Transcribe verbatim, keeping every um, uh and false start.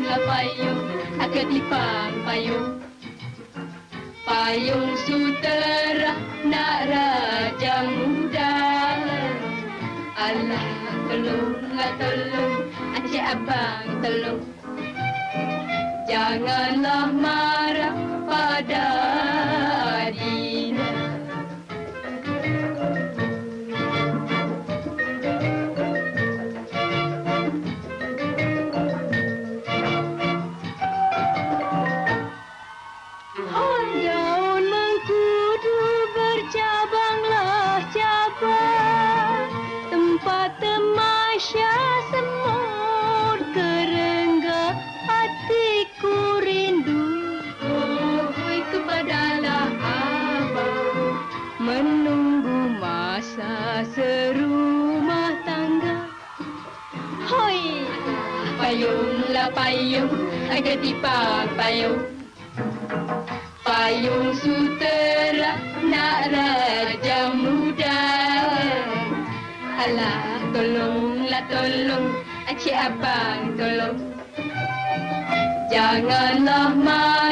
Payunglah payung, aku tipang payung. Payung sutera nak raja muda. Alah tolonglah tolong, Encik Abang tolong. Janganlah marah pada Adina. Daun mengkudu bercabanglah cabang, tempat temasya semut kerengga, hatiku rindu. Oh, kepadalah abang, menunggu masa serumah tangga. Hoi, payunglah payung, agak tipang payung. Payung sutera nak raja muda. Alah tolonglah tolong, Encik Abang tolong. Janganlah marah